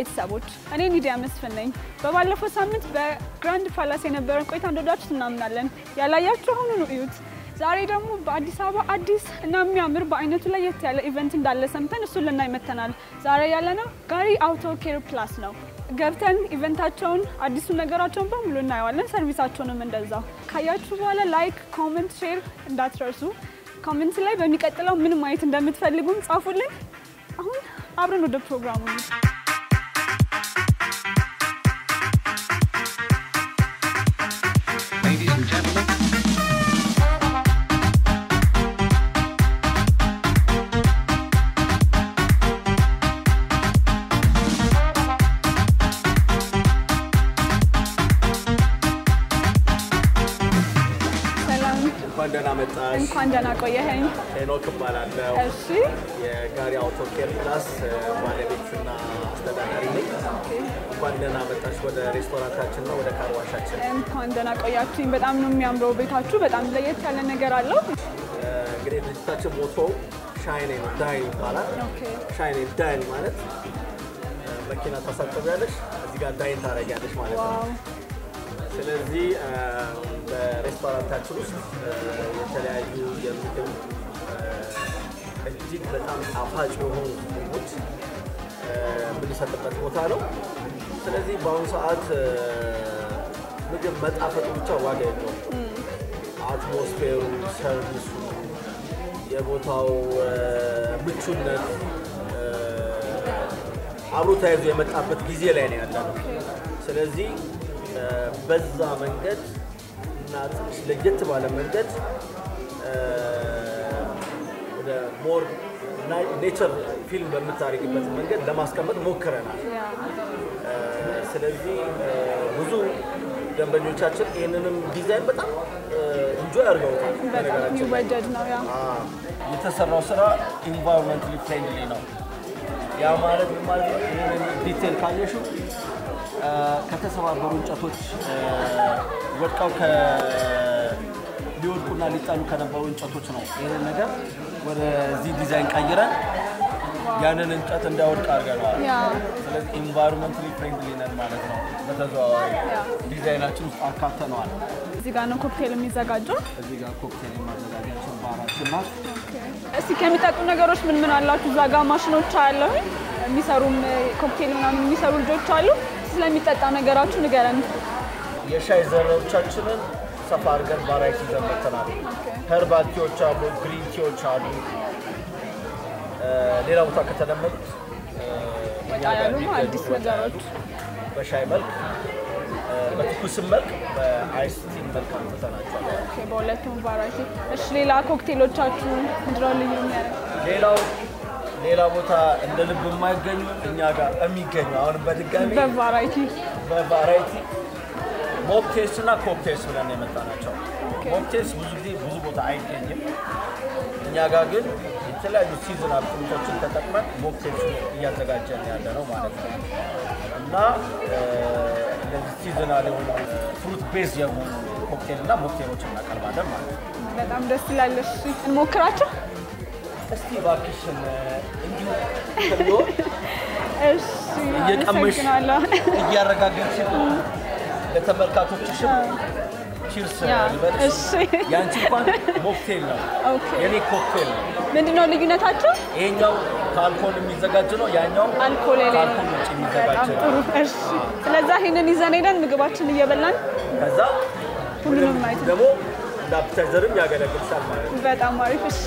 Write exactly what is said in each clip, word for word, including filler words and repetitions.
ቤተሰቦች እኔ ኒዲያ መስፍን ነኝ በባለፈው ሳምንት በግራንድ ፓላስ የነበረን ቆይታ እንደወዳችሁ እናምናለን ያላያችሁ አሁን ነው እዩት ዛሬ ደግሞ በአዲስ አበባ አዲስ እና የሚያምር በአይነቱ ላይ ያለ ኢቨንት እንዳለ ሰምተን እሱን ልናይ መተናል ዛሬ ያለነው ጋሪ አውቶ ኬር ፕላስ ነው ገብተን ኢቨንታቸውን አዲሱ ነገራቸውን በሙሉ እናያለን ሰርቪሳቸውንም እንደዛው ካያችሁ በኋላ ላይክ ኮሜንት ሼር እንዳትረሱ ኮሜንት ላይ በሚቀጥለው ምን ማየት እንደምትፈልጉም ጻፉልን አሁን አብረን ወደ ፕሮግራሙ Ladies and gentlemen እንኳን መጣሽ እንኳን ደህና ቆየኸኝ ሄኖክ እባላለሁ እሺ የጋሪ አውቶ ኬር ፕላስ ባለቤትና አስተዳዳሪ ነኝ እንኳን ደህና መጣሽ ወደ ሬስቶራንታችን ነው ወደ ካርዋሻችን እንኳን ደህና ቆያችሁኝ በጣም ነው የሚያምረው ቤታችሁ በጣም ለየት ያለ ነገር አለው እንግዲህ ድርጅታችን ሞቶ ሻይን ኤንድ ዳይን ይባላል ሻይን ኤንድ ዳይን ማለት መኪና ታሳጥቢያለሽ እዚህ ጋር ዳይን ታረጋለሽ ማለት ነው ስለዚህ በሬስቶራንታችን ውስጥ የተለያዩ የምግብ እጅግ በጣም ጣፋጭ የሆኑ ምግቦች የምንሰጥበት ቦታ ነው ስለዚህ በአሁኑ ሰዓት ምግብ መጣፈጡ ብቻ ዋጋ የለውም አትሞስፌሩ ሰርቪሱ የቦታው ምቹነት አብሮ ተያይዞ የመጣበት ጊዜ ላይ ነው ያለነው ስለዚህ በዛ መንገድ እና ትንሽ ለየት ባለ መንገድ ወደ ሞር ኔቸር ፊልም በምታሪክበት መንገድ ለማስቀመጥ ሞክረናል ስለዚህ ብዙ ደንበኞቻችን ይሄንንም ዲዛይን በጣም ኢንጆይ አድርገውታል በጣም ይወደድ ነው ያ የተሰራው ስራ ኢንቫይሮንመንታሊ ፍሬንድሊ ነው ያ ማለት ማለት ይሄንን ዲቴል ካየሽው ከተሰባበሩ እንጨቶች ወድቀው ከሊወድቁና ሊጣሉ ከነበሩ እንጨቶች ነው ይሄን ነገር ወደ ዚህ ዲዛይን ቀይረን ያንን እንጨት እንዳይወድቅ አድርገናል ስለዚህ ኢንቫይሮንመንታሊ ፍሬንድሊ ነን ማለት ነው በተዘዋዋሪ ዲዛይናችን ውስጥ አካተነዋል እዚህ ጋር ነው ኮክቴል የሚዘጋጀው እዚህ ጋር ኮክቴል ማዘጋጃችን ባራችን ናት እስቲ ከሚጠጡ ነገሮች ምን ምን አላችሁ እዛ ጋር ማሽኖች አሉ የሚሰሩም ኮክቴል ምናምን የሚሰሩ ልጆች አሉ ስለሚጠጣ ነገራችሁ ንገረን የሻይ ዘሮቻችንን ሰፋ አድርገን ቫራይቲ ዘመተናል ሄርባል ቲዎች አሉ ግሪን ቲዎች አሉ ሌላ ቦታ ከተለመዱት ያሉ አዲስ ነገሮች በሻይ መልክ በትኩስ መልክ በአይስ ቲ መልክ ተሰናጫለ ኦኬ በሁለቱም ቫራይቲ እሺ ሌላ ኮክቴሎቻችሁ ምንድነው ልዩ የሚያደርግ ሌላው ሌላ ቦታ እንደ ልብ የማይገኙ እኛ ጋር የሚገኙ አሁን በድጋሚ በቫራይቲ በቫራይቲ ሞክቴልስ እና ኮክቴልስ ብለን የመጣናቸው ሞክቴልስ ብዙ ጊዜ ብዙ ቦታ አይገኝም እኛ ጋር ግን የተለያዩ ሲዝናል ፍሩቶችን ተጠቅመን ሞክቴልስ እያዘጋጀን ያለ ነው ማለት ነው እና እነዚህ ሲዝናል የሆኑ ፍሩት ቤዝ የሆኑ ኮክቴል እና ሞክቴሎችን እናቀርባለን ማለት ነው በጣም ደስ ይላል እሺ እንሞክራቸው እስቲ ባክሽን እንዲሁ ከሚው እሺ እየቀመሽ እያረጋጋች ለተመልካቾችሽ ቺርስ ይበልሽ እሺ ያንቺ እንኳን ሞክቴል ነው ኦኬ የኔ ኮክቴል ምንድነው ልዩነታቸው ይሄኛው ከአልኮል የሚዘጋጅ ነው ያኛው አልኮል የሌለው ከአልኮል ውጪ የሚዘጋጅ ነው እሺ ስለዚህ ይሄንን ይዘን ሄደን ምግባችን እየበላን ከዛ ሁሉንም ማየት ደግሞ ዳፕታይዘርም ያገለግልሻል ማለት ነው በጣም አሪፍ እሺ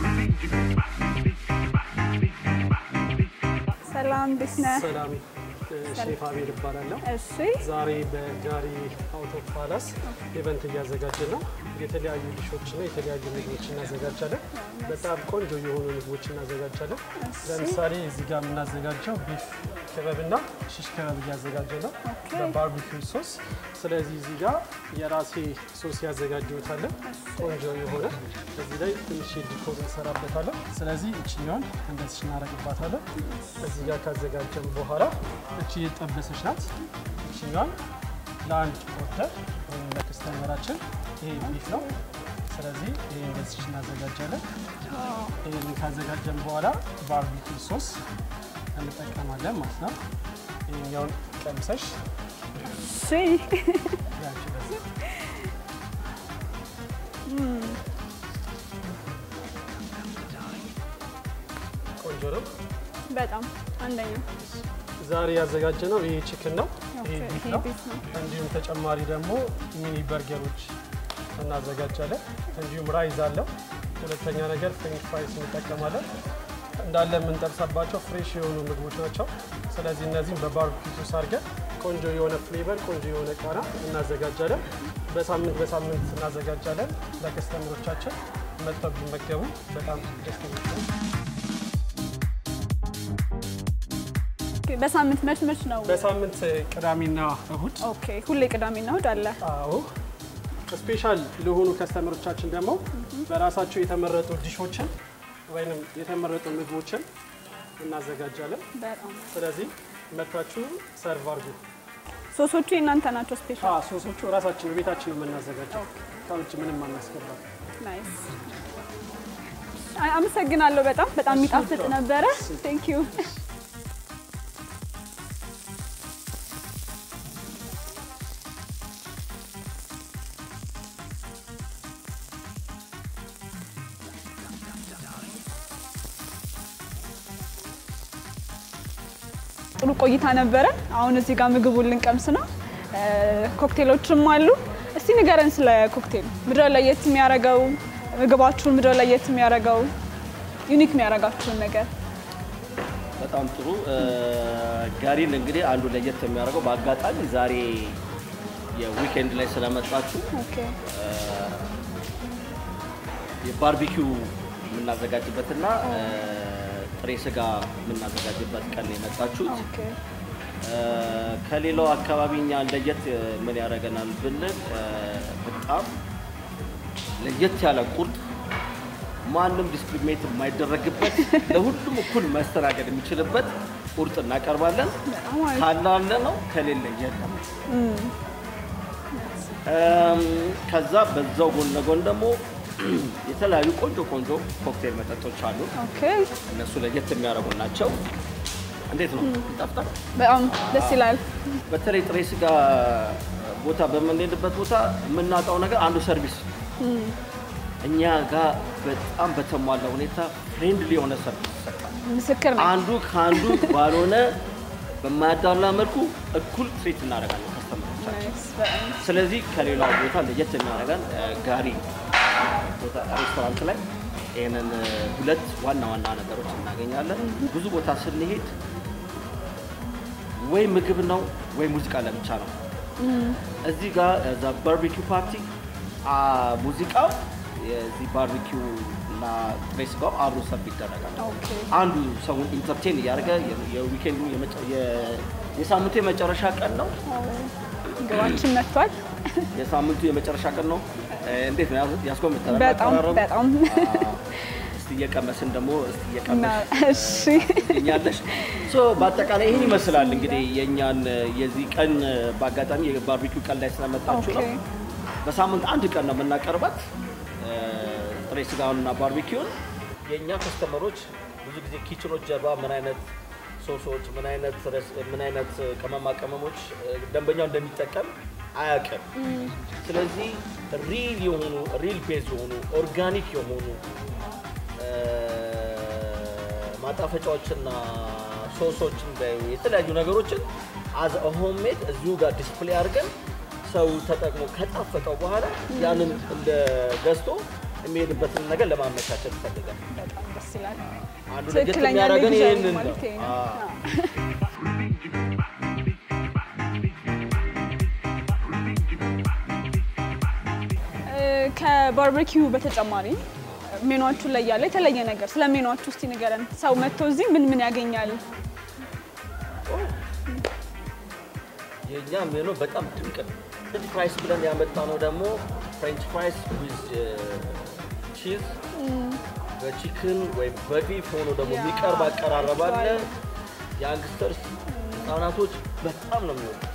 ሰላም ሼፍ አቤል እባላለሁ። እሺ ዛሬ በጋሪ አውቶ ፓላስ ኢቨንት እያዘጋጀን ነው። የተለያዩ ዲሾችና የተለያዩ ምግቦችን እናዘጋጃለን። በጣም ቆንጆ የሆኑ ምግቦችን እናዘጋጃለን። ለምሳሌ እዚህ ጋር የምናዘጋጀው ቢፍ ከበብና ሽሽ ከበብ እያዘጋጀን ነው በባርቢኪው ሶስ። ስለዚህ እዚህ ጋር የራሴ ሶስ ያዘጋጀሁታለን ቆንጆ የሆነ እዚህ ላይ ትንሽ ዲኮር እንሰራበታለን። ስለዚህ እቺኛውን እንደዚህ እናደርግባታለን። እዚህ ጋር ካዘጋጀን በኋላ እቺ የጠበሰች ናት። እቺኛውን ለአንድ ኦርደር ወይም ለከስተመራችን ይሄ ቢፍ ነው። ስለዚህ ይሄ እንደዚህ እናዘጋጃለን። ይሄን ካዘጋጀን በኋላ ባርቢኪው ሶስ እንጠቀማለን ማለት ነው። ይሄኛውን ቀምሰሽ እሺ ያቺ በዚህ ቆንጆ ነው በጣም አንደኛ ዛሬ ያዘጋጀነው ይሄ ቺክን ነው። ይሄ ይሄ ቢፍ ነው። ቢፍ ነው። እንዲሁም ተጨማሪ ደግሞ ሚኒ በርገሮች እናዘጋጃለን። እንዲሁም ራይዝ አለው። ሁለተኛ ነገር ፍሬንች ፍራይስ እንጠቀማለን። እንዳለ የምንጠብሳባቸው ፍሬሽ የሆኑ ምግቦች ናቸው። ስለዚህ እነዚህም በባርቢኪው ሶስ አድርገን ቆንጆ የሆነ ፍሌቨር ቆንጆ የሆነ ቃና እናዘጋጃለን። በሳምንት በሳምንት እናዘጋጃለን። ለከስተመሮቻችን መጥተው ቢመገቡ በጣም ደስተኞች ነን። በሳምንት መች መች ነው? በሳምንት ቅዳሜና እሁድ። ኦኬ ሁሌ ቅዳሜና እሁድ አለ። አዎ ስፔሻል ለሆኑ ከስተመሮቻችን ደግሞ በራሳቸው የተመረጡ ዲሾችን ወይንም የተመረጡ ምግቦችን እናዘጋጃለን። በጣም ስለዚህ መጥታችሁ ሰርቭ አድርጉ። ሶሶቹ እናንተ ናቸው ስፔሻል? አዎ ሶሶቹ ራሳችን በቤታችን ነው የምናዘጋጀው። ከውጭ ምንም አናስገባም። ናይስ አመሰግናለሁ። በጣም በጣም የሚጣፍጥ ነበረ። ቴንክ ዩ ጥሩ ቆይታ ነበረ። አሁን እዚህ ጋር ምግቡን ልንቀምስ ነው። ኮክቴሎችም አሉ። እስቲ ንገረን ስለ ኮክቴል። ምድረ ለየት የሚያደርገው ምግባችሁን ምድረ ለየት የሚያደርገው ዩኒክ የሚያደርጋችሁን ነገር። በጣም ጥሩ ጋሪን እንግዲህ አንዱ ለየት የሚያደርገው በአጋጣሚ ዛሬ የዊኬንድ ላይ ስለመጣችሁ ኦኬ የባርቢኪው የምናዘጋጅበትና ጥሬ ስጋ የምናዘጋጅበት ቀን ነው የመጣችሁት። ኦኬ ከሌላው አካባቢኛ ለየት ምን ያደርገናል ብንል በጣም ለየት ያለ ቁርጥ ማንም ዲስክሪሚኔት የማይደረግበት ለሁሉም እኩል ማስተናገድ የሚችልበት ቁርጥ እናቀርባለን። ካላለ ነው ከሌለ የለም። ከዛ በዛው ጎን ለጎን ደግሞ የተለያዩ ቆንጆ ቆንጆ ኮክቴል መጠጦች አሉ። ኦኬ እነሱ ለየት የሚያደርጉ ናቸው። እንዴት ነው? ይጣፍጣል። በጣም ደስ ይላል። በተለይ ጥሬ ስጋ ቦታ በምንሄድበት ቦታ የምናጣው ነገር አንዱ ሰርቪስ። እኛ ጋር በጣም በተሟላ ሁኔታ ፍሬንድሊ የሆነ ሰርቪስ ይሰጣል። ምስክር ነኝ። አንዱ ካንዱ ባልሆነ በማያዳላ መልኩ እኩል ትሪት እናደርጋለን ከስተመሮቻችን። ስለዚህ ከሌላው ቦታ ለየት የሚያደርገን ጋሪ ቦታ ሬስቶራንት ላይ ይሄንን ሁለት ዋና ዋና ነገሮች እናገኛለን። ብዙ ቦታ ስንሄድ ወይ ምግብ ነው ወይ ሙዚቃ ለብቻ ነው። እዚህ ጋር እዛ ባርቢኪው ፓርቲ ሙዚቃው የዚህ ባርቢኪው እና ጥሬ ስጋው አብሮ ሰርቭ ይደረጋል። አንዱ ሰውን ኢንተርቴን እያደረገ የዊኬንዱ የሳምንቱ የመጨረሻ ቀን ነው። ምግባችን መጥቷል። የሳምንቱ የመጨረሻ ቀን ነው። እንዴት ነው ያስቆምጣል? በጣም በጣም እስቲ እየቀመስን ደግሞ እስቲ እየቀመስ እሺ እኛለሽ ሶ በአጠቃላይ ይሄን ይመስላል እንግዲህ የኛን የዚህ ቀን በአጋጣሚ የባርቢኪው ቀን ላይ ስለመጣችሁ ነው። በሳምንት አንድ ቀን ነው የምናቀርባት ጥሬ ስጋውንና ባርቢኪውን። የኛ ከስተመሮች ብዙ ጊዜ ኪችኖች ጀርባ ምን አይነት ሶሶች ምን አይነት ምን አይነት ቅመማ ቅመሞች ደንበኛው እንደሚጠቀም አያውቅም። ስለዚህ ሪል የሆኑ ሪል ቤዝ የሆኑ ኦርጋኒክ የሆኑ ማጣፈጫዎችና ሶሶችን የተለያዩ ነገሮችን አዝ ሆምሜድ እዚሁ ጋር ዲስፕሌይ አድርገን ሰው ተጠቅሞ ከጣፈጠው በኋላ ያንን እንደ ገዝቶ የሚሄድበትን ነገር ለማመቻቸት ይፈልጋል። በጣም ደስ ይላል። አንዱ ለየት የሚያደርገን ይሄንን ነው። ከባርቤኪው በተጨማሪ ሜኑአችሁ ላይ ያለ የተለየ ነገር ስለ ሜኑአችሁ እስቲ ንገረን ሰው መጥቶ እዚህ ምን ምን ያገኛል የኛ ሜኑ በጣም ድንቅ ነው ፍሬንች ፍራይስ ብለን ያመጣነው ደግሞ ፍሬንች ፍራይስ with cheese በቺክን ወይ በቢፍ ሆኖ ደግሞ የሚቀርብ አቀራረብ አለ ያንግስተርስ ህጻናቶች በጣም ነው የሚወዱት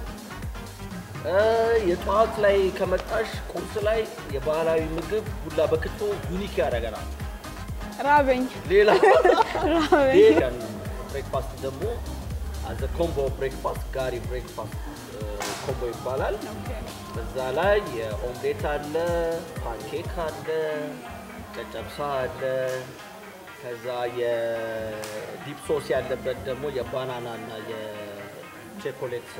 የጧት ላይ ከመጣሽ ቁርስ ላይ የባህላዊ ምግብ ቡላ በክቶ ዩኒክ ያደርገናል ራበኝ ሌላ ራበኝ ሌላ ብሬክፋስት ደግሞ as a combo breakfast ጋሪ breakfast ኮምቦ ይባላል በዛ ላይ የኦምሌት አለ ፓንኬክ አለ ጨጨብሳ አለ ከዛ የዲፕ ሶስ ያለበት ደግሞ የባናና እና የቾኮሌት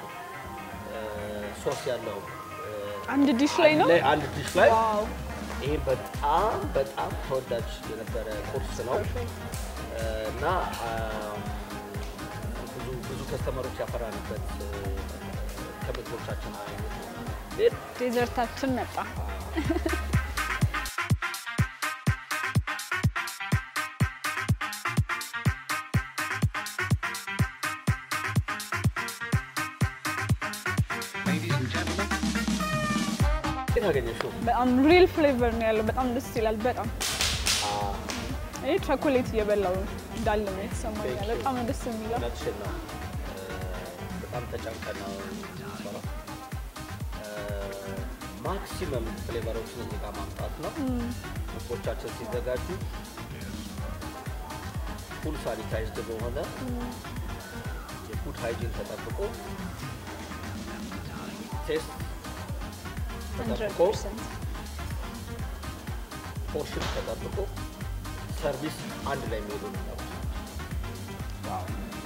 ሶስ ያለው አንድ ዲሽ ላይ ነው አንድ ዲሽ ላይ ዋው ይሄ በጣም በጣም ተወዳጅ የነበረ ቁርስ ነው እና ብዙ ብዙ ከስተመሮች ያፈራንበት ከምግቦቻችን አይነት ነው ዴዘርታችን መጣ ታገኘሽው በጣም ሪል ፍሌቨር ነው ያለው በጣም ደስ ይላል በጣም አይ ቾኮሌት እየበላው እንዳለ ነው የተሰማኝ በጣም ደስ የሚለው ለትሽና በጣም ተጨንቀናው ሰራ ማክሲመም ፍሌቨሮችን እዚህ ጋር ማምጣት ነው ምግቦቻችን ሲዘጋጁ ፉል ሳኒታይዝድ በሆነ የፉድ ሃይጂን ተጠብቆ ቴስት one hundred percent ፖርሽን ተጠብቆ ሰርቪስ አንድ ላይ የሚሄዱ ነው ዋው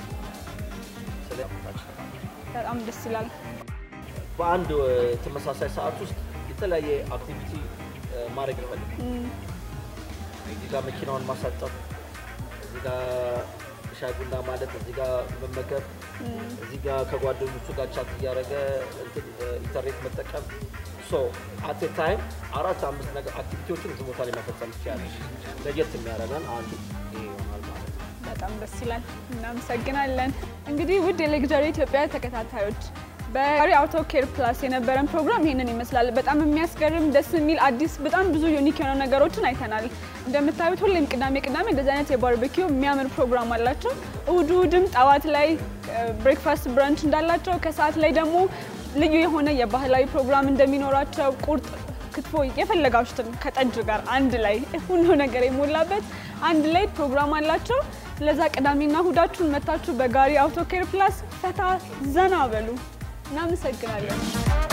በጣም ደስ ይላል በአንድ ተመሳሳይ ሰዓት ውስጥ የተለያየ አክቲቪቲ ማድረግ ይፈልጋል እዚህ ጋር መኪናውን ማሳጠብ እዚህ ጋር ሻይ ቡና ማለት እዚህ ጋር መመገብ እዚህ ጋር ከጓደኞቹ ጋር ቻት እያደረገ ኢንተርኔት መጠቀም ሶ አት ኤ ታይም አራት አምስት ነገር አክቲቪቲዎችን እዚህ ቦታ ላይ መፈጸም ይችላል ለየት የሚያደርገን አንዱ ይሄ ይሆናል ማለት ነው በጣም ደስ ይላል እናመሰግናለን እንግዲህ ውድ የሌክቸር ኢትዮጵያ ተከታታዮች በጋሪ አውቶ ኬር ፕላስ የነበረን ፕሮግራም ይሄንን ይመስላል በጣም የሚያስገርም ደስ የሚል አዲስ በጣም ብዙ ዩኒክ የሆኑ ነገሮችን አይተናል እንደምታዩት ሁሌም ቅዳሜ ቅዳሜ እንደዚህ አይነት የባርቤኪው የሚያምር ፕሮግራም አላቸው እሁድ እሁድም ጠዋት ላይ ብሬክፋስት ብራንች እንዳላቸው ከሰዓት ላይ ደግሞ ልዩ የሆነ የባህላዊ ፕሮግራም እንደሚኖራቸው ቁርጥ ክትፎ የፈለጋችሁትን ከጠጅ ጋር አንድ ላይ ሁሉ ነገር የሞላበት አንድ ላይ ፕሮግራም አላቸው ስለዛ ቅዳሜና እሁዳችሁን መታችሁ በጋሪ አውቶ ኬር ፕላስ ፈታ ዘና በሉ እናመሰግናለን